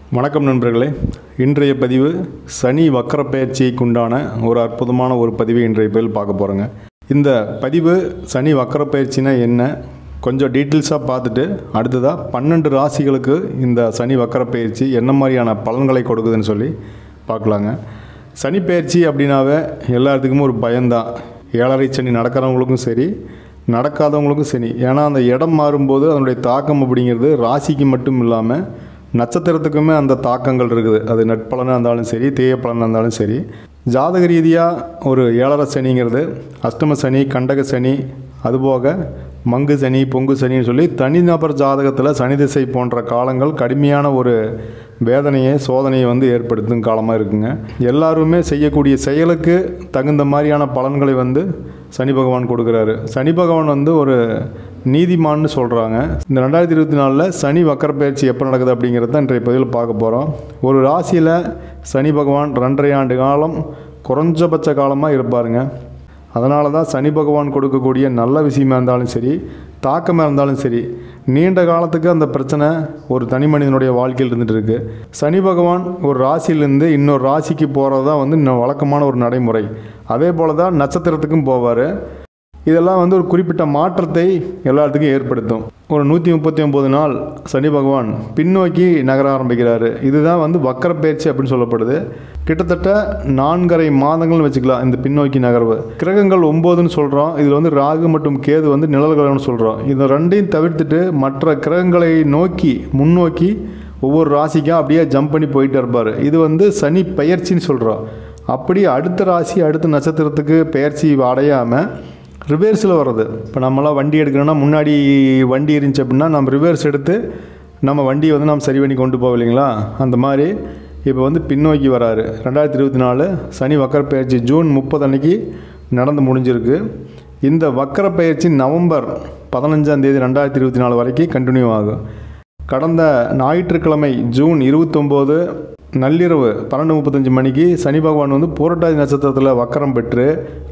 வணக்கம் நண்பர்களே. இன்றைய பதிவு சனி வக்கர பெயர்ச்சிக்கு உண்டான ஒரு அற்புதமான ஒரு பதிவை இன்றைய பதிவில் பார்க்க போகிறோங்க. இந்த பதிவு சனி வக்கர பெயர்ச்சினா என்ன கொஞ்சம் டீட்டெயில்ஸாக பார்த்துட்டு அடுத்ததாக 12 ராசிகளுக்கு இந்த சனி வக்கர பெயர்ச்சி என்ன மாதிரியான பலன்களை கொடுக்குதுன்னு சொல்லி பார்க்கலாங்க. சனி பெயர்ச்சி அப்படின்னாவே எல்லாத்துக்குமே ஒரு பயம்தான். 7.5 சனி நடக்கிறவங்களுக்கும் சரி, நடக்காதவங்களுக்கும் சரி. ஏன்னா அந்த இடம் மாறும்போது அதனுடைய தாக்கம் அப்படிங்கிறது ராசிக்கு மட்டும் இல்லாமல் நட்சத்திரத்துக்குமே அந்த தாக்கங்கள் இருக்குது. அது நட்பலனாக இருந்தாலும் சரி, தீய பலனாக இருந்தாலும் சரி. ஜாதக ரீதியாக ஒரு 7.5 சனிங்கிறது அஷ்டம சனி, கண்டக சனி, அதுபோக மங்கு சனி, பொங்கு சனின்னு சொல்லி தனிநபர் ஜாதகத்தில் சனி திசை போன்ற காலங்கள் கடுமையான ஒரு வேதனையை சோதனையை ஏற்படுத்தும் காலமாக இருக்குங்க. எல்லாருமே செய்யக்கூடிய செயலுக்கு தகுந்த மாதிரியான பலன்களை சனி பகவான் கொடுக்குறாரு. சனி பகவான் ஒரு நீதிமான்னு சொல்கிறாங்க. இந்த 2024 சனி வக்கர பயிற்சி எப்போ நடக்குது அப்படிங்கிறது தான் இன்றைய பதிவில் பார்க்க போகிறோம். ஒரு ராசியில் சனி பகவான் 2.5 ஆண்டு காலம் குறைஞ்சபட்ச காலமாக இருப்பாருங்க. அதனால தான் சனி பகவான் கொடுக்கக்கூடிய நல்ல விஷயமாக இருந்தாலும் சரி, தாக்கமாக இருந்தாலும் சரி, நீண்ட காலத்துக்கு அந்த பிரச்சனை ஒரு தனி மனிதனுடைய வாழ்க்கையில் இருந்துகிட்டு இருக்குது. சனி பகவான் ஒரு ராசியிலேருந்து இன்னொரு ராசிக்கு போகிறது தான் இன்னும் வழக்கமான ஒரு நடைமுறை. அதே போல் தான் நட்சத்திரத்துக்கும் போவார். இதெல்லாம் ஒரு குறிப்பிட்ட மாற்றத்தை எல்லாத்துக்கும் ஏற்படுத்தும். ஒரு 139 நாள் சனி பகவான் பின்னோக்கி நகர ஆரம்பிக்கிறாரு. இதுதான் வக்கர பயிற்சி அப்படின்னு சொல்லப்படுது. கிட்டத்தட்ட 4.5 மாதங்கள்னு வச்சுக்கலாம் இந்த பின்னோக்கி நகர்வு. கிரகங்கள் 9ன்னு சொல்கிறோம். இதில் ராகு மற்றும் கேது நிழல் கிரகம்னு சொல்கிறோம். இந்த ரெண்டையும் தவிர்த்துட்டு மற்ற கிரகங்களை நோக்கி முன்னோக்கி ஒவ்வொரு ராசிக்கும் அப்படியே ஜம்ப் பண்ணி போயிட்டு இருப்பார். இது சனி பயிற்சின்னு சொல்கிறோம். அப்படி அடுத்த ராசி அடுத்த நட்சத்திரத்துக்கு பயிற்சி அடையாமல் ரிவர்ஸில் வர்றது. இப்போ நம்மளாம் வண்டி எடுக்கிறோன்னா முன்னாடி வண்டி இருந்துச்சு அப்படின்னா நம்ம ரிவர்ஸ் எடுத்து நம்ம வண்டியை நம்ம சரி பண்ணி கொண்டு போவோம் இல்லைங்களா? அந்த மாதிரி இப்போ பின்னோக்கி வராரு. 2024 சனி வக்கர பயிற்சி ஜூன் 30 அன்னைக்கு நடந்து முடிஞ்சிருக்கு. இந்த வக்கர பயிற்சி நவம்பர் 15ஆம் தேதி 2024 வரைக்கும் கண்டினியூ ஆகும். கடந்த ஞாயிற்றுக்கிழமை ஜூன் 29 நள்ளிரவு 12:35 மணிக்கு சனி பகவான் புரட்டாதி நட்சத்திரத்தில் வக்கரம் பெற்று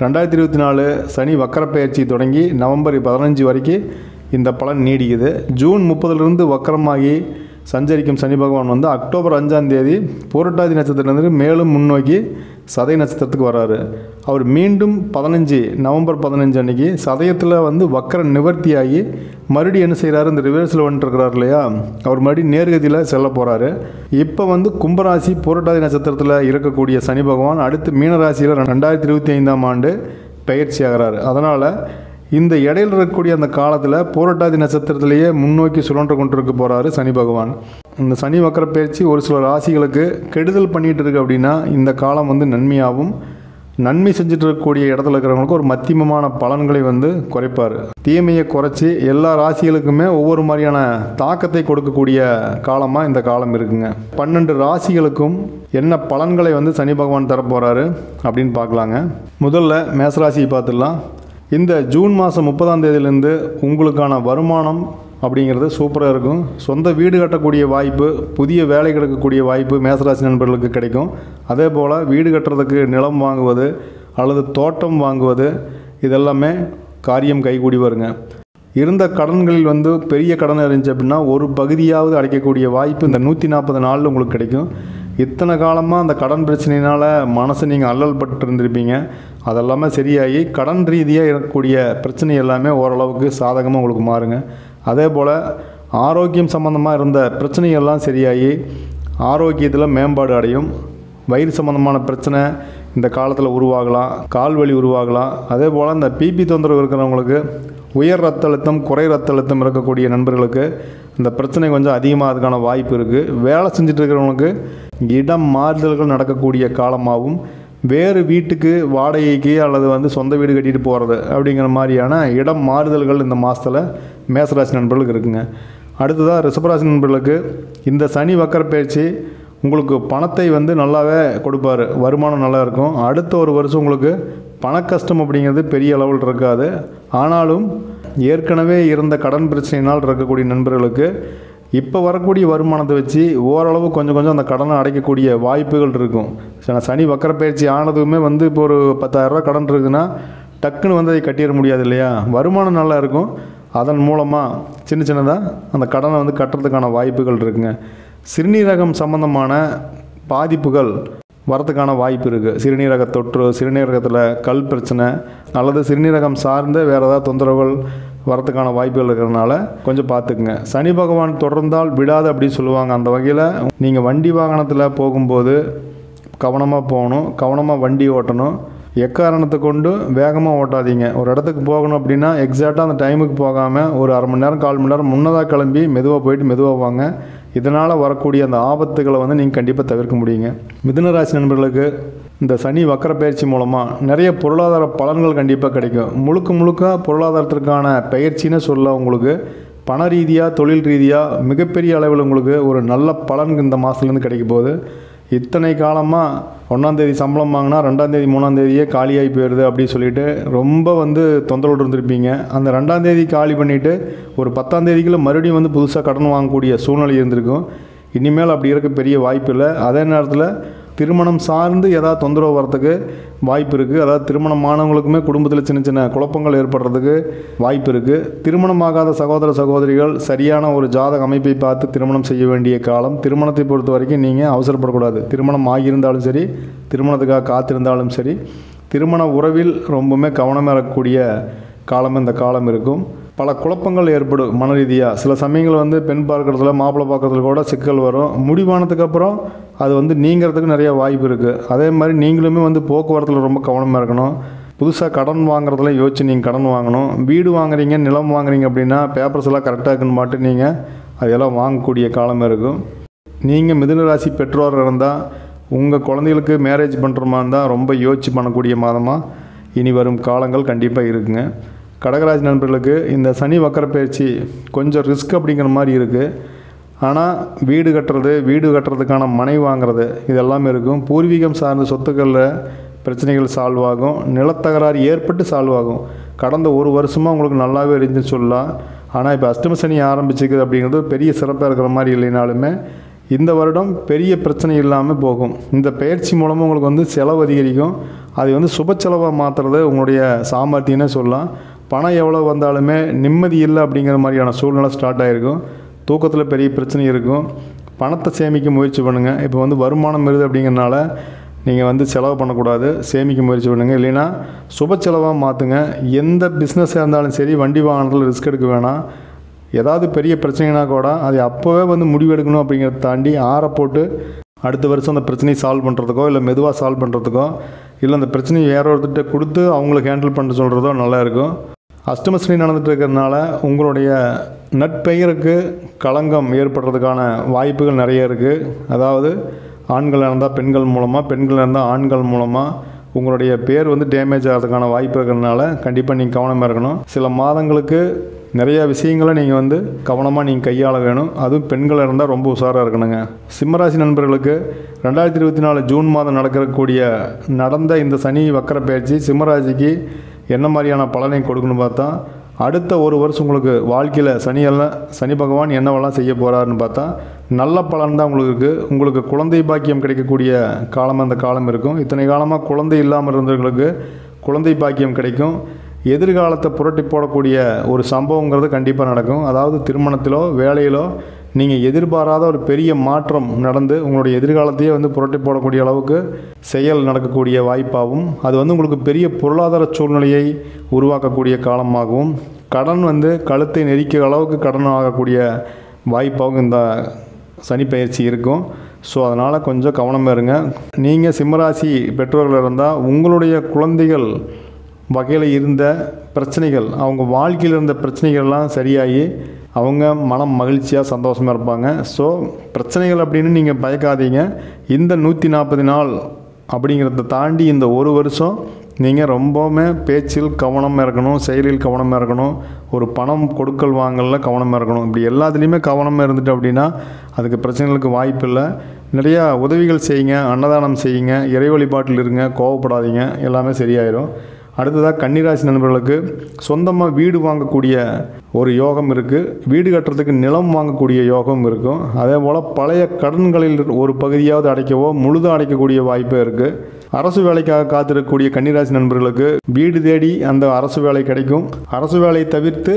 2024 சனி வக்கர பயிற்சி தொடங்கி நவம்பர் 15 வரைக்கும் இந்த பலன் நீடிக்குது. ஜூன் 30லிருந்து வக்கரமாகி சஞ்சரிக்கும் சனி பகவான் அக்டோபர் 5ஆம் தேதி புரட்டாதி நட்சத்திரத்திலிருந்து மேலும் முன்னோக்கி சதய நட்சத்திரத்துக்கு வர்றாரு. அவர் மீண்டும் நவம்பர் 15 அன்னைக்கு சதயத்தில் வக்கர நிவர்த்தியாகி மறுபடியும் என்ன செய்கிறாரு, இந்த ரிவர்ஸில் வந்துட்டுருக்கிறார் இல்லையா, அவர் மறுபடியும் நேர்கதியில் செல்ல போகிறாரு. இப்போ பும்பராசி புரட்டாதி நட்சத்திரத்தில் இருக்கக்கூடிய சனி பகவான் அடுத்து மீனராசியில் 2025ஆம் ஆண்டு பயிற்சி ஆகிறார். அதனால் இந்த இடையில் இருக்கக்கூடிய அந்த காலத்தில் புரட்டாதி நட்சத்திரத்திலேயே முன்னோக்கி சுழன்று கொண்டிருக்க போகிறாரு சனி பகவான். இந்த சனி வக்கர பயிற்சி ஒரு சில ராசிகளுக்கு கெடுதல் பண்ணிகிட்டு இருக்கு அப்படின்னா இந்த காலம் நன்மையாகவும், நன்மை செஞ்சுட்டு இருக்கக்கூடிய இடத்துல இருக்கிறவங்களுக்கு ஒரு மத்தியமமான பலன்களை குறைப்பார். தீமையை குறைச்சி எல்லா ராசிகளுக்குமே ஒவ்வொரு மாதிரியான தாக்கத்தை கொடுக்கக்கூடிய காலமாக இந்த காலம் இருக்குங்க. 12 ராசிகளுக்கும் என்ன பலன்களை சனி பகவான் தரப்போகிறாரு அப்படின்னு பார்க்கலாங்க. முதல்ல மேசராசியை பார்த்துடலாம். இந்த ஜூன் மாதம் 30ஆம் தேதியிலேருந்து உங்களுக்கான வருமானம் அப்படிங்கிறது சூப்பராக இருக்கும். சொந்த வீடு கட்டக்கூடிய வாய்ப்பு, புதிய வேலை கிடைக்கக்கூடிய வாய்ப்பு மேசராசி நண்பர்களுக்கு கிடைக்கும். அதே போல் வீடு கட்டுறதுக்கு நிலம் வாங்குவது அல்லது தோட்டம் வாங்குவது இதெல்லாமே காரியம் கைகூடி வருங்க. இருந்த கடன்களில் பெரிய கடன் இருந்துச்சு அப்படின்னா ஒரு பகுதியாவது அடைக்கக்கூடிய வாய்ப்பு இந்த 140 நாளில் உங்களுக்கு கிடைக்கும். இத்தனை காலமாக அந்த கடன் பிரச்சனையினால் மனசை நீங்கள் அல்லல் பட்டு இருந்திருப்பீங்க. அதெல்லாமே சரியாகி கடன் ரீதியாக இருக்கக்கூடிய பிரச்சனை எல்லாமே ஓரளவுக்கு சாதகமாக உங்களுக்கு மாறுங்க. அதே போல் ஆரோக்கியம் சம்மந்தமாக இருந்த பிரச்சனைகள்லாம் சரியாகி ஆரோக்கியத்தில் மேம்பாடு அடையும். வயிறு சம்மந்தமான பிரச்சனை இந்த காலத்தில் உருவாகலாம், கால்வலி உருவாகலாம். அதே போல் இந்த பிபி தொந்தரவு இருக்கிறவங்களுக்கு, உயர் ரத்த அழுத்தம் குறை ரத்த அழுத்தம் இருக்கக்கூடிய நண்பர்களுக்கு இந்த பிரச்சனை கொஞ்சம் அதிகமாக அதுக்கான வாய்ப்பு இருக்குது. வேலை செஞ்சுட்டு இருக்கிறவங்களுக்கு இடம் மாறுதல்கள் நடக்கக்கூடிய காலமாகவும், வேறு வீட்டுக்கு வாடகைக்கு அல்லது சொந்த வீடு கட்டிட்டு போகிறது அப்படிங்கிற மாதிரியான இடம் மாறுதல்கள் இந்த மாதத்தில் மேசராசி நண்பர்களுக்கு இருக்குங்க. அடுத்ததாக ரிஷபராசி நண்பர்களுக்கு இந்த சனி வக்கர பயிற்சி உங்களுக்கு பணத்தை நல்லாவே கொடுப்பார். வருமானம் நல்லா இருக்கும். அடுத்த ஒரு வருஷம் உங்களுக்கு பண கஷ்டம் அப்படிங்கிறது பெரிய அளவில் இருக்காது. ஆனாலும் ஏற்கனவே இருந்த கடன் பிரச்சனையினால் இருக்கக்கூடிய நண்பர்களுக்கு இப்போ வரக்கூடிய வருமானத்தை வச்சு ஓரளவு கொஞ்சம் அந்த கடனை அடைக்கக்கூடிய வாய்ப்புகள் இருக்கும். சனி வக்கர பயிற்சி ஆனதுமே இப்போ ஒரு 10,000 ரூபா கடன் இருக்குதுன்னா டக்குன்னு அதை கட்டிட முடியாது இல்லையா? வருமானம் நல்லா இருக்கும். அதன் மூலமாக சின்னதாக அந்த கடனை கட்டுறதுக்கான வாய்ப்புகள் இருக்குங்க. சிறுநீரகம் சம்பந்தமான பாதிப்புகள் வரதுக்கான வாய்ப்பு இருக்குது. சிறுநீரக தொற்று, சிறுநீரகத்தில் கல் பிரச்சனை அல்லது சிறுநீரகம் சார்ந்த வேறு ஏதாவது தொந்தரவுகள் வரதுக்கான வாய்ப்புகள் இருக்கிறதுனால கொஞ்சம் பார்த்துக்குங்க. சனி பகவான் தொடர்ந்தால் விடாது அப்படின்னு சொல்லுவாங்க. அந்த வகையில் நீங்கள் வண்டி வாகனத்தில் போகும்போது கவனமாக போகணும், கவனமாக வண்டி ஓட்டணும். எக்காரணத்தை கொண்டு வேகமாக ஓட்டாதீங்க. ஒரு இடத்துக்கு போகணும் அப்படின்னா எக்ஸாக்டாக அந்த டைமுக்கு போகாமல் ஒரு அரை மணி நேரம் 1/4 மணி நேரம் முன்னதாக கிளம்பி மெதுவாக போயிட்டு மெதுவாக வாங்க. இதனால் வரக்கூடிய அந்த ஆபத்துகளை நீங்கள் கண்டிப்பாக தவிர்க்க முடியுங்க. மிதுன ராசி நண்பர்களுக்கு இந்த சனி வக்கர பயிற்சி மூலமாக நிறைய பொருளாதார பலன்கள் கண்டிப்பாக கிடைக்கும். முழுக்க பொருளாதாரத்திற்கான பயிற்சின்னு சொல்ல உங்களுக்கு பண ரீதியாக தொழில் ரீதியாக மிகப்பெரிய அளவில் உங்களுக்கு ஒரு நல்ல பலன் இந்த மாதத்துலேருந்து கிடைக்க போகுது. இத்தனை காலமாக 1ஆம் தேதி சம்பளம் வாங்கினா 2ஆம் தேதி 3ஆம் தேதியே காலியாகி போயிடுது அப்படின்னு சொல்லிட்டு ரொம்ப தொந்தரவு இருந்திருப்பீங்க. அந்த 2ஆம் தேதி காலி பண்ணிவிட்டு ஒரு 10ஆம் தேதிக்குள்ளே மறுபடியும் புதுசாக கடன் வாங்கக்கூடிய சூழ்நிலை இருந்திருக்கும். இனிமேல் அப்படி இருக்க பெரிய வாய்ப்பு இல்லை. அதே நேரத்தில் திருமணம் சார்ந்து ஏதாவது தொந்தரவு வரத்துக்கு வாய்ப்பு இருக்குது. அதாவது திருமணமானவங்களுக்குமே குடும்பத்தில் சின்ன சின்ன குழப்பங்கள் ஏற்படுறதுக்கு வாய்ப்பு இருக்குது. திருமணமாகாத சகோதர சகோதரிகள் சரியான ஒரு ஜாதக அமைப்பை பார்த்து திருமணம் செய்ய வேண்டிய காலம். திருமணத்தை பொறுத்த வரைக்கும் நீங்கள் அவசரப்படக்கூடாது. திருமணம் ஆகியிருந்தாலும் சரி, திருமணத்துக்காக காத்திருந்தாலும் சரி, திருமண உறவில் ரொம்பவுமே கவனமாக இருக்கக்கூடிய காலம் இந்த காலம் இருக்கும். பல குழப்பங்கள் ஏற்படும் மன ரீதியாக. சில சமயங்கள் பெண் பார்க்குறதுல மாப்பிள்ளை பார்க்குறதுல கூட சிக்கல் வரும். முடிவானதுக்கப்புறம் அது நீங்கிறதுக்கு நிறைய வாய்ப்பு இருக்குது. அதே மாதிரி நீங்களுமே போக்குவரத்தில் ரொம்ப கவனமாக இருக்கணும். புதுசாக கடன் வாங்குறதுல யோசிச்சு நீங்கள் கடன் வாங்கணும். வீடு வாங்குறீங்க, நிலம் வாங்குறீங்க அப்படின்னா பேப்பர்ஸ் எல்லாம் கரெக்டாக இருக்குன்னு மாட்டு நீங்கள் அதெல்லாம் வாங்கக்கூடிய காலம் இருக்கும். நீங்கள் மிதுன ராசி பெற்றோர் இருந்தால் உங்கள் குழந்தைகளுக்கு மேரேஜ் பண்ணுற மாதிரி இருந்தால் ரொம்ப யோசிச்சு பண்ணக்கூடிய மாதமாக இனி வரும் காலங்கள் கண்டிப்பாக இருக்குங்க. கடகராசி நண்பர்களுக்கு இந்த சனி வக்கர பயிற்சி கொஞ்சம் ரிஸ்க் அப்படிங்கிற மாதிரி இருக்குது. ஆனால் வீடு கட்டுறதுக்கான மனை வாங்குறது இதெல்லாமே இருக்கும். பூர்வீகம் சார்ந்த சொத்துக்களில் பிரச்சனைகள் சால்வ் ஆகும். நிலத்தகராறு ஏற்பட்டு சால்வ் ஆகும். கடந்த ஒரு வருஷமாக உங்களுக்கு நல்லாவே இருந்துச்சுன்னு சொல்லலாம். ஆனால் இப்போ அஷ்டம சனி ஆரம்பிச்சிக்குது அப்படிங்கிறது பெரிய சிறப்பாக இருக்கிற மாதிரி இல்லைனாலுமே இந்த வருடம் பெரிய பிரச்சனை இல்லாமல் போகும். இந்த பயிற்சி மூலமாக உங்களுக்கு செலவு அதிகரிக்கும். அதை சுப செலவாக மாற்றுறது உங்களுடைய சாமர்த்தியம்னே சொல்லலாம். பணம் எவ்வளோ வந்தாலுமே நிம்மதி இல்லை அப்படிங்கிற மாதிரியான சூழ்நிலை ஸ்டார்ட் ஆகிருக்கும். தூக்கத்தில் பெரிய பிரச்சனை இருக்கும். பணத்தை சேமிக்க முயற்சி பண்ணுங்கள். இப்போ வருமானம் வருது அப்படிங்கிறனால நீங்கள் செலவு பண்ணக்கூடாது, சேமிக்க முயற்சி பண்ணுங்கள். இல்லைன்னா சுப செலவாக மாற்றுங்க. எந்த பிஸ்னஸாக இருந்தாலும் சரி, வண்டி வாகனத்தில் ரிஸ்க் எடுக்க வேணாம். ஏதாவது பெரிய பிரச்சனைனா கூட அதை அப்போவே முடிவெடுக்கணும் அப்படிங்கிறத தாண்டி ஆற போட்டு அடுத்த வருஷம் அந்த பிரச்சனையை சால்வ் பண்ணுறதுக்கோ இல்லை மெதுவாக சால்வ் பண்ணுறதுக்கோ இல்லை அந்த பிரச்சனையை வேற ஒருத்தர்கிட்ட கொடுத்து அவங்களுக்கு ஹேண்டில் பண்ண சொல்கிறதோ நல்லா இருக்கும். அஷ்டம சனி நடந்துட்டு இருக்கிறதுனால உங்களுடைய நட்பெயருக்கு களங்கம் ஏற்படுறதுக்கான வாய்ப்புகள் நிறைய இருக்குது. அதாவது ஆண்கள் இருந்தால் பெண்கள் மூலமாக, பெண்கள் இருந்தால் ஆண்கள் மூலமாக உங்களுடைய பேர் டேமேஜ் ஆகிறதுக்கான வாய்ப்பு இருக்கிறதுனால கண்டிப்பாக நீங்கள் கவனமாக இருக்கணும். சில மாதங்களுக்கு நிறையா விஷயங்களை நீங்கள் கவனமாக நீங்கள் கையாள வேணும். அதுவும் பெண்கள் இருந்தால் ரொம்ப உஷாராக இருக்கணுங்க. சிம்மராசி நண்பர்களுக்கு 2024 ஜூன் மாதம் நடந்த இந்த சனி வக்கர பயிற்சி சிம்மராசிக்கு என்ன மாதிரியான பலனை கொடுக்கணும்னு பார்த்தா, அடுத்த ஒரு வருஷம் உங்களுக்கு வாழ்க்கையில் சனி பகவான் என்னவெல்லாம் செய்ய போகிறாருன்னு பார்த்தா நல்ல பலன் தான் உங்களுக்கு குழந்தை பாக்கியம் கிடைக்கக்கூடிய காலம் அந்த காலம் இருக்கும். இத்தனை காலமாக குழந்தை இல்லாமல் இருந்தவர்களுக்கு குழந்தை பாக்கியம் கிடைக்கும். எதிர்காலத்தை புரட்டி போடக்கூடிய ஒரு சம்பவங்கிறது கண்டிப்பாக நடக்கும். அதாவது திருமணத்திலோ வேலையிலோ நீங்கள் எதிர்பாராத ஒரு பெரிய மாற்றம் நடந்து உங்களுடைய எதிர்காலத்தையே புரட்டி போடக்கூடிய அளவுக்கு செயல் நடக்கக்கூடிய வாய்ப்பாகவும் அது உங்களுக்கு பெரிய பொருளாதார சூழ்நிலையை உருவாக்கக்கூடிய காலமாகவும் கடன் கழுத்தை நெரிக்கிற அளவுக்கு கடன் ஆகக்கூடிய வாய்ப்பாகவும் இந்த சனி பயிற்சி இருக்கும். ஸோ அதனால் கொஞ்சம் கவனமாக இருங்க. நீங்கள் சிம்மராசி பெற்றோர்கள் இருந்தால் உங்களுடைய குழந்தைகள் வகையில் இருந்த பிரச்சனைகள், அவங்க வாழ்க்கையில் இருந்த பிரச்சனைகள்லாம் சரியாகி அவங்க மனம் மகிழ்ச்சியாக சந்தோஷமாக இருப்பாங்க. ஸோ பிரச்சனைகள் அப்படின்னு நீங்கள் பயக்காதீங்க. இந்த 140 நாள் அப்படிங்கிறத தாண்டி இந்த ஒரு வருஷம் நீங்கள் ரொம்பவுமே பேச்சில் கவனமாக இருக்கணும், செயலில் கவனமாக இருக்கணும், ஒரு பணம் கொடுக்கல் வாங்கலில் கவனமாக இருக்கணும். இப்படி எல்லாத்துலேயுமே கவனமாக இருந்துட்டு அப்படின்னா அதுக்கு பிரச்சனைகளுக்கு வாய்ப்பு இல்லை. நிறையா உதவிகள் செய்யுங்க, அன்னதானம் செய்யுங்க, இறை வழிபாட்டில் இருங்க, கோவப்படாதீங்க, எல்லாமே சரியாயிடும். அடுத்ததாக கன்னிராசி நண்பர்களுக்கு சொந்தமாக வீடு வாங்கக்கூடிய ஒரு யோகம் இருக்குது. வீடு கட்டுறதுக்கு நிலம் வாங்கக்கூடிய யோகம் இருக்கும். அதே போல் பழைய கடன்களில் ஒரு பகுதியாவது அடைக்கவோ முழுதாக அடைக்கக்கூடிய வாய்ப்பு இருக்குது. அரசு வேலைக்காக காத்திருக்கக்கூடிய கன்னிராசி நண்பர்களுக்கு வீடு தேடி அந்த அரசு வேலை கிடைக்கும். அரசு வேலையை தவிர்த்து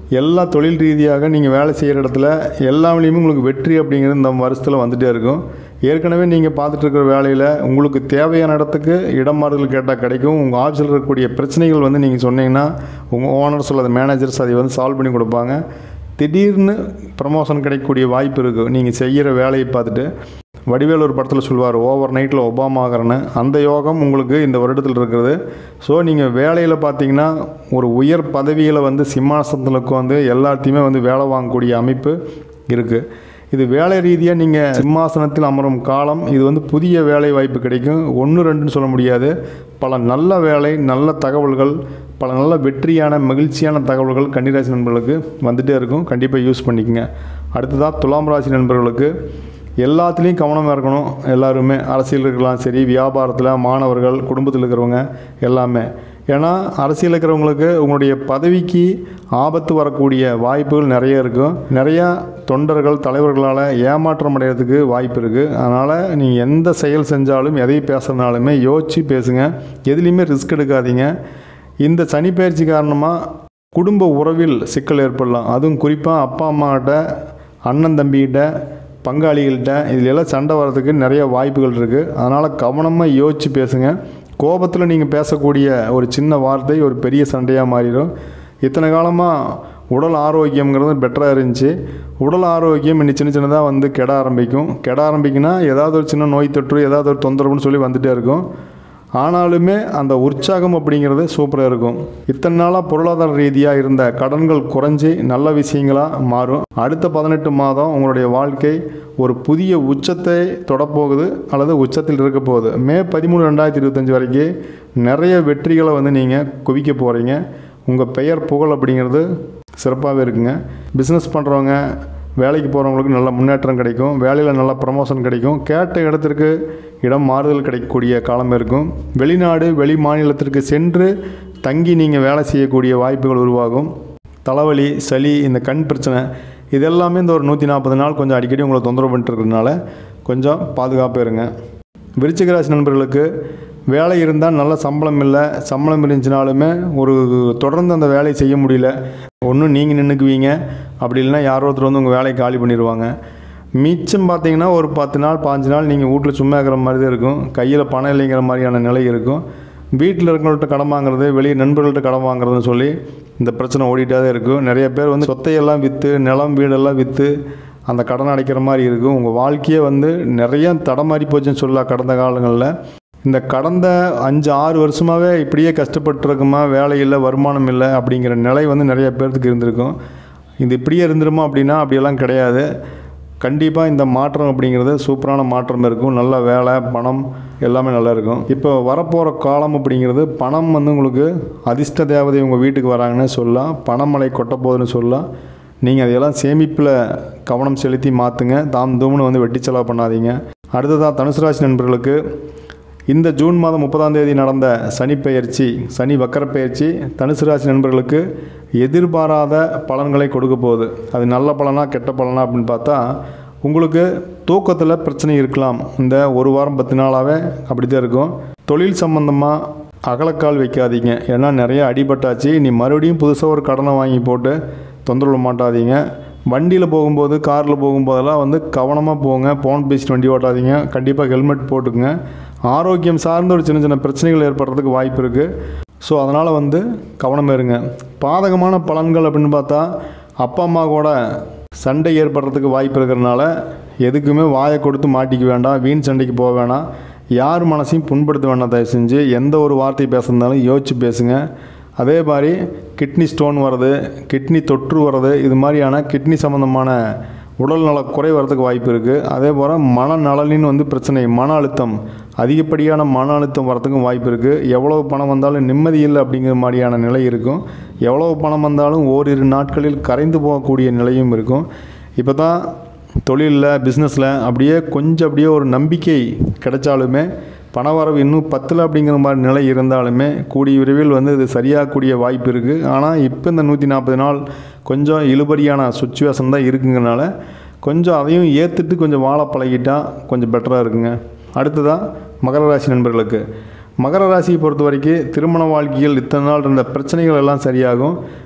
எல்லா தொழில் ரீதியாக நீங்கள் வேலை செய்கிற இடத்துல எல்லாத்துலேயுமே உங்களுக்கு வெற்றி அப்படிங்கிறது இந்த வருஷத்தில் வந்துகிட்டே இருக்கும். ஏற்கனவே நீங்கள் பார்த்துட்ருக்கிற வேலையில் உங்களுக்கு தேவையான இடத்துக்கு இடம் மாறுதல் கேட்டால் கிடைக்கும். உங்கள் ஆஃபீஸில் இருக்கக்கூடிய பிரச்சனைகள் வந்து நீங்கள் சொன்னீங்கன்னா உங்கள் ஓனர்ஸ் அல்லது மேனேஜர்ஸ் அதை வந்து சால்வ் பண்ணி கொடுப்பாங்க. திடீர்னு ப்ரமோஷன் கிடைக்கக்கூடிய வாய்ப்பு இருக்குது. நீங்கள் செய்கிற வேலையை பார்த்துட்டு வடிவேல் ஒரு படத்தில் சொல்லுவார், ஓவர் நைட்டில் ஒபாமா ஆகிறன்னு. அந்த யோகம் உங்களுக்கு இந்த வருடத்தில் இருக்கிறது. ஸோ நீங்கள் வேலையில் பார்த்தீங்கன்னா ஒரு உயர் பதவியில் வந்து சிம்மாசனத்தில் உட்காந்து எல்லாத்தையுமே வந்து வேலை வாங்கக்கூடிய அமைப்பு இருக்குது. இது வேலை ரீதியாக நீங்கள் சிம்மாசனத்தில் அமரும் காலம். இது வந்து புதிய வேலை வாய்ப்பு கிடைக்கும். 1-2ன்னு சொல்ல முடியாது. பல நல்ல வேலை, நல்ல தகவல்கள், பல நல்ல வெற்றியான மகிழ்ச்சியான தகவல்கள் கன்னிராசி நண்பர்களுக்கு வந்துகிட்டே இருக்கும். கண்டிப்பாக யூஸ் பண்ணிக்கங்க. அடுத்ததாக துலாம் ராசி நண்பர்களுக்கு எல்லாத்துலேயும் கவனமாக இருக்கணும். எல்லாருமே அரசியல் இருக்கலாம், சரி வியாபாரத்தில், மாணவர்கள், குடும்பத்தில் இருக்கிறவங்க எல்லாமே. ஏன்னா அரசியல் இருக்கிறவங்களுக்கு உங்களுடைய பதவிக்கு ஆபத்து வரக்கூடிய வாய்ப்புகள் நிறைய இருக்கும். நிறையா தொண்டர்கள், தலைவர்களால் ஏமாற்றம் அடைகிறதுக்கு வாய்ப்பு இருக்குது. அதனால் நீங்கள் எந்த செயல் செஞ்சாலும், எதை பேசுகிறனாலுமே யோசித்து பேசுங்க. எதுலேயுமே ரிஸ்க் எடுக்காதீங்க. இந்த சனி பயிற்சி காரணமாக குடும்ப உறவில் சிக்கல் ஏற்படலாம். அதுவும் குறிப்பாக அப்பா அம்மாக்கிட்ட, அண்ணன் தம்பிக்கிட்ட, பங்காளிகள்கிட்ட இதிலெல்லாம் சண்டை வர்றதுக்கு நிறைய வாய்ப்புகள் இருக்குது. அதனால் கவனமாக யோசித்து பேசுங்க. கோபத்தில் நீங்கள் பேசக்கூடிய ஒரு சின்ன வார்த்தை ஒரு பெரிய சண்டையாக மாறிடும். இத்தனை காலமாக உடல் ஆரோக்கியங்கிறது பெட்டராக இருந்துச்சு. உடல் ஆரோக்கியம் இன்னும் சின்ன சின்னதாக வந்து கெட ஆரம்பிக்குன்னா ஏதாவது ஒரு சின்ன நோய் தொற்று, ஏதாவது ஒரு தொந்தரவுன்னு சொல்லி வந்துகிட்டே இருக்கும். ஆனாலுமே அந்த உற்சாகம் அப்படிங்கிறது சூப்பராக இருக்கும். இத்தனை நாளாக பொருளாதார ரீதியாக இருந்த கடன்கள் குறைஞ்சி நல்ல விஷயங்களாக மாறும். அடுத்த 18 மாதம் உங்களுடைய வாழ்க்கை ஒரு புதிய உச்சத்தை தொடப்போகுது அல்லது உச்சத்தில் இருக்க போகுது. மே 13, 2025 வரைக்கும் நிறைய வெற்றிகளை வந்து நீங்கள் குவிக்க போகிறீங்க. உங்கள் பெயர் புகழ் அப்படிங்கிறது சிறப்பாகவே இருக்குங்க. பிஸ்னஸ் பண்ணுறவங்க, வேலைக்கு போகிறவங்களுக்கு நல்ல முன்னேற்றம் கிடைக்கும். வேலையில் நல்ல ப்ரமோஷன் கிடைக்கும். கேட்ட இடத்திற்கு இடம் மாறுதல் கிடைக்கக்கூடிய காலம் இருக்கும். வெளிநாடு, வெளி மாநிலத்திற்கு சென்று தங்கி நீங்கள் வேலை செய்யக்கூடிய வாய்ப்புகள் உருவாகும். தலைவலி, சளி, இந்த கண் பிரச்சனை இதெல்லாமே இந்த ஒரு 140 நாள் கொஞ்சம் அடிக்கடி உங்களை தொந்தரவு பண்ணிட்டுருக்கிறதுனால கொஞ்சம் பாதுகாப்பாக இருங்க. விருச்சிக ராசி நண்பர்களுக்கு வேலை இருந்தால் நல்ல சம்பளம் இல்லை. சம்பளம் இருந்துச்சுனாலுமே ஒரு தொடர்ந்து அந்த வேலையை செய்ய முடியல. ஒன்றும் நீங்கள் நின்றுக்குவீங்க, அப்படி இல்லைன்னா யாரோ ஒருத்தர் வந்து உங்கள் வேலையை காலி பண்ணிடுவாங்க. மிச்சம் பார்த்தீங்கன்னா ஒரு 10 நாள் 15 நாள் நீங்கள் வீட்டில் சும்மா இருக்கிற மாதிரி தான் இருக்கும். கையில் பணம் இல்லைங்கிற மாதிரியான நிலை இருக்கும். வீட்டில் இருக்கிறவங்கள்ட்ட கடன் வாங்குறது, வெளியே நண்பர்கள்ட்ட கடன் வாங்குறதுன்னு சொல்லி இந்த பிரச்சனை ஓடிட்டே தான் இருக்கும். நிறைய பேர் வந்து சொத்தையெல்லாம் விற்று, நிலம் வீடெல்லாம் விற்று அந்த கடன் அடைக்கிற மாதிரி இருக்கும். உங்கள் வாழ்க்கையே வந்து நிறைய தடமாறி போச்சுன்னு சொல்லலாம். கடந்த காலங்களில் இந்த கடந்த 5-6 வருஷமாகவே இப்படியே கஷ்டப்பட்டுருக்குமா, வேலை இல்லை, வருமானம் இல்லை அப்படிங்கிற நிலை வந்து நிறைய பேர்த்துக்கு இருந்திருக்கும். இது இப்படியே இருந்துருமா அப்படின்னா அப்படியெல்லாம் கிடையாது. கண்டிப்பாக இந்த மாற்றம் அப்படிங்கிறது சூப்பரான மாற்றம் இருக்கும். நல்ல வேலை, பணம் எல்லாமே நல்லா இருக்கும். இப்போ வரப்போகிற காலம் அப்படிங்கிறது பணம் வந்து உங்களுக்கு அதிர்ஷ்ட தேவதை உங்கள் வீட்டுக்கு வராங்கன்னு சொல்லலாம். பணமழை கொட்ட போகுதுன்னு சொல்லலாம். நீங்கள் அதையெல்லாம் சேமிப்பில் கவனம் செலுத்தி மாற்றுங்க. தாம் தூம்னு வந்து வெட்டி செலவு பண்ணாதீங்க. அடுத்ததாக தனுசு ராசி நண்பர்களுக்கு இந்த ஜூன் மாதம் 30ஆம் தேதி நடந்த சனி பெயர்ச்சி, சனி வக்கர பெயர்ச்சி தனுசு ராசி நண்பர்களுக்கு எதிர்பாராத பலன்களை கொடுக்க போகுது. அது நல்ல பலனா கெட்ட பலனா அப்படின்னு பார்த்தா உங்களுக்கு தூக்கத்தில் பிரச்சனை இருக்கலாம். இந்த ஒரு வாரம் 10 நாளாகவே அப்படி தான் இருக்கும். தொழில் சம்பந்தமாக அகலக்கால் வைக்காதீங்க. ஏன்னா நிறைய அடிபட்டாச்சு. நீ மறுபடியும் புதுசாக ஒரு கடனை வாங்கி போட்டு தொந்தரவு மாட்டாதீங்க. வண்டியில் போகும்போது, காரில் போகும்போதெல்லாம் வந்து கவனமாக போங்க. ஃபோன் பேசிட்டு வண்டி ஓட்டாதீங்க. கண்டிப்பாக ஹெல்மெட் போட்டுக்குங்க. ஆரோக்கியம் சார்ந்த ஒரு சின்ன சின்ன பிரச்சனைகள் ஏற்படுறதுக்கு வாய்ப்பு இருக்குது. ஸோ அதனால் வந்து கவனமாக இருங்க. பாதகமான பலன்கள் அப்படின்னு பார்த்தா அப்பா அம்மா கூட சண்டை ஏற்படுறதுக்கு வாய்ப்பு இருக்கிறதுனால எதுக்குமே வாயை கொடுத்து மாட்டிக்க வேண்டாம். வீண் சண்டைக்கு போக வேணாம். யார் மனசையும் புண்படுத்த வேண்டாம். தயவு செஞ்சு எந்த ஒரு வார்த்தை பேசுறதுனாலும் யோசித்து பேசுங்க. அதே மாதிரி கிட்னி ஸ்டோன் வர்றது, கிட்னி தொற்று வர்றது, இது மாதிரியான கிட்னி சம்மந்தமான உடல் நல குறை வரதுக்கு வாய்ப்பு இருக்குது. அதே போல் மனநலனின்னு வந்து பிரச்சனை, மன அழுத்தம், அதிகப்படியான மன அழுத்தம் வரத்துக்கும் வாய்ப்பு இருக்குது. எவ்வளவு பணம் வந்தாலும் நிம்மதி இல்லை அப்படிங்கிற மாதிரியான நிலை இருக்கும். எவ்வளவு பணம் வந்தாலும் ஓரிரு நாட்களில் கரைந்து போகக்கூடிய நிலையும் இருக்கும். இப்போ தான் தொழிலில், பிஸ்னஸில் அப்படியே ஒரு நம்பிக்கை கிடைச்சாலுமே பணவரவு இன்னும் 10 அப்படிங்கிற மாதிரி நிலை இருந்தாலுமே கூடிய விரைவில் வந்து இது சரியாகக்கூடிய வாய்ப்பு இருக்குது. ஆனால் இப்போ இந்த 140 நாள் கொஞ்சம் இழுபறியான சுச்சுவேஷன் தான் இருக்குங்கிறனால கொஞ்சம் அதையும் ஏற்றுட்டு கொஞ்சம் வாழ பழகிட்டால் கொஞ்சம் பெட்டராக இருக்குங்க. அடுத்ததாக மகர ராசி நண்பர்களுக்கு, மகர ராசியை பொறுத்த வரைக்கும் திருமண வாழ்க்கையில் இத்தனை நாள் இருந்த பிரச்சனைகள் எல்லாம் சரியாகும்.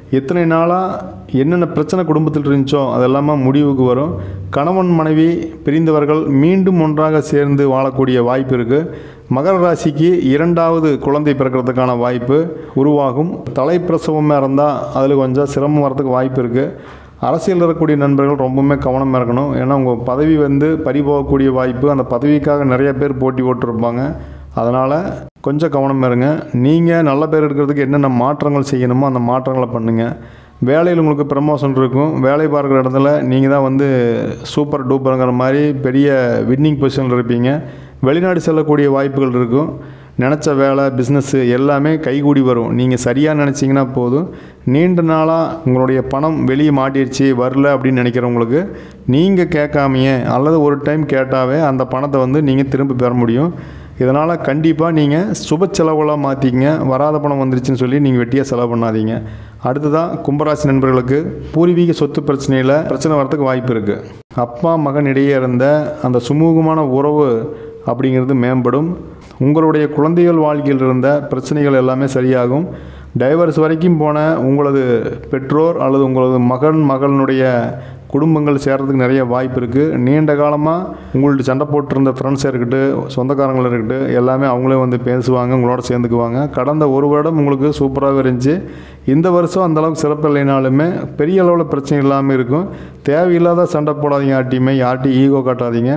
எத்தனை நாளாக என்னென்ன பிரச்சனை குடும்பத்தில் இருந்துச்சோ அதெல்லாமா முடிவுக்கு வரும். கணவன் மனைவி பிரிந்தவர்கள் மீண்டும் ஒன்றாக சேர்ந்து வாழக்கூடிய வாய்ப்பு இருக்குது. மகர ராசிக்கு 2வது குழந்தை பிறக்கிறதுக்கான வாய்ப்பு உருவாகும். தலைப்பிரசவமாக இருந்தால் அதில் கொஞ்சம் சிரமம் வரதுக்கு வாய்ப்பு இருக்குது. அரசியல் இருக்கக்கூடிய நண்பர்கள் ரொம்பவுமே கவனமாக இருக்கணும். ஏன்னா உங்கள் பதவி பறிபோகக்கூடிய வாய்ப்பு, அந்த பதவிக்காக நிறைய பேர் போட்டி போட்டிருப்பாங்க. அதனால் கொஞ்சம் கவனமாக இருங்க. நீங்கள் நல்ல பேர் எடுக்கிறதுக்கு என்னென்ன மாற்றங்கள் செய்யணுமோ அந்த மாற்றங்களை பண்ணுங்கள். வேலையில் உங்களுக்கு ப்ரமோஷன் இருக்கும். வேலை பார்க்குற இடத்துல நீங்கள் தான் சூப்பர் டூப்பருங்கிற மாதிரி பெரிய வின்னிங் பொசிஷனில் இருப்பீங்க. வெளிநாடு செல்லக்கூடிய வாய்ப்புகள் இருக்கும். நினச்ச வேலை பிஸ்னஸ்ஸு எல்லாமே கைகூடி வரும். நீங்கள் சரியாக நினச்சிங்கன்னா போதும். நீண்ட நாளாக உங்களுடைய பணம் வெளியே மாட்டிடுச்சு வரல அப்படின்னு நினைக்கிறவங்களுக்கு நீங்கள் கேட்காமையே அல்லது ஒரு டைம் கேட்டாவே அந்த பணத்தை நீங்கள் திரும்ப பெற முடியும். இதனால் கண்டிப்பாக நீங்கள் சுப செலவுகளாக மாற்றிக்கிங்க. வராத பணம் வந்துருச்சுன்னு சொல்லி நீங்கள் வெட்டியாக செலவு பண்ணாதீங்க. அடுத்ததான் கும்பராசி நண்பர்களுக்கு பூர்வீக சொத்து பிரச்சனை வரதுக்கு வாய்ப்பு இருக்குது. அப்பா மகன் இடையே இருந்த அந்த சுமூகமான உறவு அப்படிங்கிறது மேம்படும். உங்களுடைய குழந்தைகள் வாழ்க்கையில் இருந்த பிரச்சனைகள் எல்லாமே சரியாகும். டைவர்ஸ் வரைக்கும் போன உங்களது பெற்றோர் அல்லது உங்களது மகனுடைய குடும்பங்கள் சேர்கிறதுக்கு நிறைய வாய்ப்பு இருக்குது. நீண்ட காலமாக உங்கள்ட்ட சண்டை போட்டிருந்த ஃப்ரெண்ட்ஸாக இருக்கட்டும், சொந்தக்காரங்களும் இருக்கட்டும், எல்லாமே அவங்களே பேசுவாங்க, உங்களோட சேர்ந்துக்குவாங்க. கடந்த ஒரு வருடம் உங்களுக்கு சூப்பராகவே இருந்துச்சு. இந்த வருஷம் அந்தளவுக்கு சிறப்பு இல்லைனாலுமே பெரிய அளவில் பிரச்சனை இல்லாமல் இருக்கும். தேவையில்லாத சண்டை போடாதீங்க. யார்கிட்டையும் ஈகோ காட்டாதீங்க.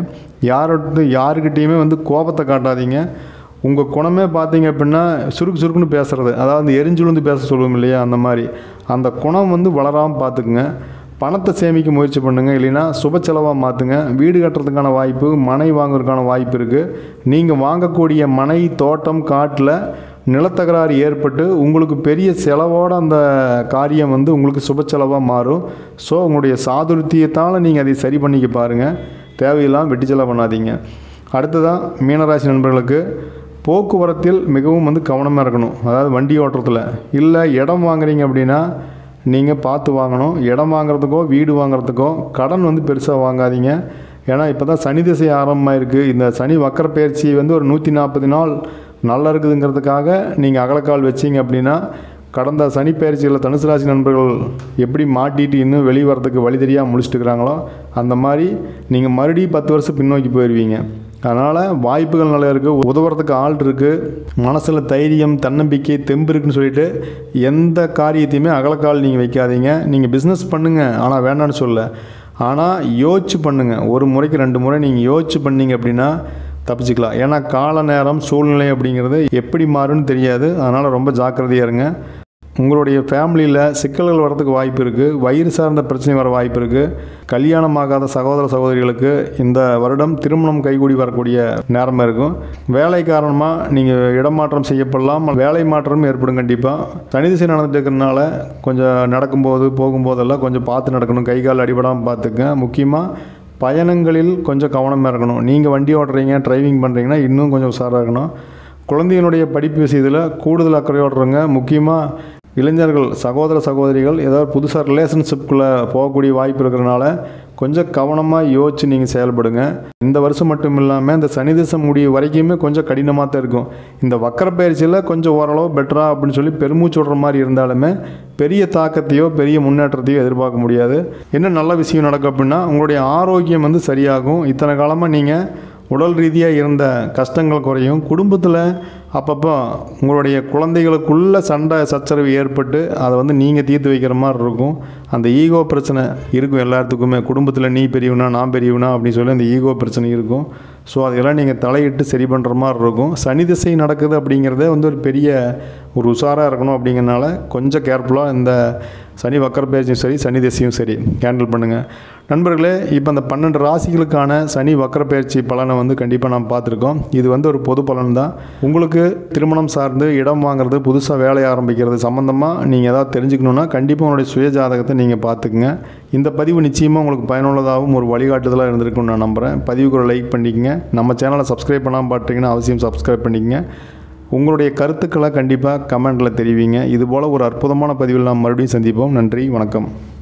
யாருக்கிட்டேயுமே கோபத்தை காட்டாதீங்க. உங்கள் குணமே பார்த்தீங்க அப்படின்னா சுருக்குன்னு பேசுகிறது, அதாவது எரிஞ்சுழுந்து பேச சொல்லுவோம் இல்லையா, அந்த மாதிரி அந்த குணம் வளராமல் பார்த்துக்குங்க. பணத்தை சேமிக்க முயற்சி பண்ணுங்கள். இல்லைன்னா சுப செலவாக மாற்றுங்க. வீடு கட்டுறதுக்கான வாய்ப்பு, மனை வாங்குறதுக்கான வாய்ப்பு இருக்குது. நீங்கள் வாங்கக்கூடிய மனை, தோட்டம், காட்டில் நிலத்தகராறு ஏற்பட்டு உங்களுக்கு பெரிய செலவோடு அந்த காரியம் உங்களுக்கு சுப செலவாக மாறும். ஸோ உங்களுடைய சாதுரியத்தால் நீங்கள் அதை சரி பண்ணிக்க பாருங்கள். தேவையில்லாமல் வெட்டி செலவு பண்ணாதீங்க. அடுத்ததான் மீனராசி நண்பர்களுக்கு போக்குவரத்தில் மிகவும் கவனமாக இருக்கணும். அதாவது வண்டி ஓட்டுறதுல இல்லை இடம் வாங்குறீங்க அப்படின்னா நீங்கள் பார்த்து வாங்கணும். இடம் வாங்குறதுக்கோ வீடு வாங்குறதுக்கோ கடன் பெருசாக வாங்காதீங்க. ஏன்னா இப்போ தான் சனி திசை ஆரம்பமாக இருக்குது. இந்த சனி வக்கர பயிற்சி ஒரு 140 நாள் நல்லா இருக்குதுங்கிறதுக்காக நீங்கள் அகலக்கால் வச்சிங்க அப்படின்னா கடந்த சனி பயிற்சியில் தனுசு ராசி நண்பர்கள் எப்படி மாட்டிட்டு இன்னும் வெளியே வரதுக்கு வழி தெரியாமல் முடிச்சுட்டு இருக்கிறாங்களோ அந்த மாதிரி நீங்கள் மறுபடியும் 10 வருஷம் பின்னோக்கி போயிடுவீங்க. அதனால் வாய்ப்புகள் நல்லா இருக்குது. உதவுறதுக்கு ஆள் இருக்குது. மனசில் தைரியம், தன்னம்பிக்கை, தெம்பு இருக்குன்னு சொல்லிட்டு எந்த காரியத்தையுமே அகலக்கால் நீங்கள் வைக்காதீங்க. நீங்கள் பிஸ்னஸ் பண்ணுங்கள், ஆனால் வேண்டான்னு சொல்ல. ஆனால் யோசிச்சு பண்ணுங்கள். ஒரு முறைக்கு 2 முறை நீங்கள் யோசிச்சு பண்ணிங்க அப்படின்னா தப்பிச்சுக்கலாம். ஏன்னா கால நேரம் சூழ்நிலை அப்படிங்கிறது எப்படி மாறும்னு தெரியாது. அதனால் ரொம்ப ஜாக்கிரதையாக இருங்க. உங்களுடைய ஃபேமிலியில் சிக்கல்கள் வரதுக்கு வாய்ப்பு இருக்குது. வயிறு சார்ந்த பிரச்சனை வர வாய்ப்பு இருக்குது. கல்யாணமாகாத சகோதர சகோதரிகளுக்கு இந்த வருடம் திருமணம் கைகூடி வரக்கூடிய நேரமாக இருக்கும். வேலை காரணமாக நீங்கள் இடமாற்றம் செய்யப்படலாம், வேலை மாற்றமும் ஏற்படும். கண்டிப்பாக சனி திசை நடந்துட்டு இருக்கிறதுனால கொஞ்சம் நடக்கும்போது போகும்போதெல்லாம் கொஞ்சம் பார்த்து நடக்கணும். கை கால் அடிபடாமல் பார்த்துக்க. முக்கியமாக பயணங்களில் கொஞ்சம் கவனமாக இருக்கணும். நீங்கள் வண்டி ஓட்டுறீங்க, டிரைவிங் பண்ணுறீங்கன்னா இன்னும் கொஞ்சம் உஷாராக இருக்கணும். குழந்தைகளுடைய படிப்பு விஷயத்தில் கூடுதல் அக்கறையோடுறங்க. முக்கியமாக இளைஞர்கள், சகோதர சகோதரிகள் ஏதாவது புதுசாக ரிலேஷன்ஷிப்புக்குள்ளே போகக்கூடிய வாய்ப்பு இருக்கிறனால கொஞ்சம் கவனமாக யோசித்து நீங்கள் செயல்படுங்க. இந்த வருஷம் மட்டும் இல்லாமல் இந்த சனி திசை முடிய வரைக்குமே கொஞ்சம் கடினமாக தான் இருக்கும். இந்த வக்கர பயிற்சியில் கொஞ்சம் ஓரளவு பெட்டரா அப்படின்னு சொல்லி பெருமூச்சு விடுற மாதிரி இருந்தாலுமே பெரிய தாக்கத்தையோ பெரிய முன்னேற்றத்தையோ எதிர்பார்க்க முடியாது. என்ன நல்ல விஷயம் நடக்கும் அப்படின்னா உங்களுடைய ஆரோக்கியம் சரியாகும். இத்தனை காலமாக நீங்கள் உடல் ரீதியாக இருந்த கஷ்டங்கள் குறையும். குடும்பத்தில் அப்பப்போ உங்களுடைய குழந்தைகளுக்குள்ள சண்டை சச்சரவு ஏற்பட்டு அதை நீங்கள் தீர்த்து வைக்கிற மாதிரி இருக்கும். அந்த ஈகோ பிரச்சனை இருக்கும் எல்லாத்துக்குமே. குடும்பத்தில் நீ பெரியவனா நான் பெரியவனா அப்படின்னு சொல்லி அந்த ஈகோ பிரச்சனை இருக்கும். ஸோ அதெல்லாம் நீங்கள் தலையிட்டு சரி பண்ணுற மாதிரி இருக்கும். சனி திசை நடக்குது அப்படிங்கிறதே ஒரு பெரிய ஒரு உஷாராக இருக்கணும். அப்படிங்கிறனால கொஞ்சம் கேர்ஃபுல்லாக இந்த சனி வக்கர பயிற்சியும் சரி சனி திசையும் சரி ஹேண்டில் பண்ணுங்கள். நண்பர்களே, இப்போ அந்த 12 ராசிகளுக்கான சனி வக்கர பயிற்சி பலனை கண்டிப்பாக நாம் பார்த்துருக்கோம். இது ஒரு பொது பலன் தான். உங்களுக்கு திருமணம் சார்ந்து இடம் வாங்குறது, புதுசாக வேலையை ஆரம்பிக்கிறது சம்மந்தமாக நீங்கள் ஏதாவது தெரிஞ்சுக்கணுன்னா கண்டிப்பாக உங்களுடைய சுய ஜாதகத்தை நீங்கள் பார்த்துக்குங்க. இந்த பதிவு நிச்சயமாக உங்களுக்கு பயனுள்ளதாகவும் ஒரு வழிகாட்டுதலாக இருந்திருக்குன்னு நான் நம்புகிறேன். பதிவுக்கு ஒரு லைக் பண்ணிக்கங்க. நம்ம சேனலை சப்ஸ்கிரைப் பண்ணாமல் பார்த்தீங்கன்னா அவசியம் சப்ஸ்கிரைப் பண்ணிக்கங்க. உங்களுடைய கருத்துக்களை கண்டிப்பாக கமெண்டில் தெரிவிங்க. இதுபோல் ஒரு அற்புதமான பதிவில் நாம் மறுபடியும் சந்திப்போம். நன்றி, வணக்கம்.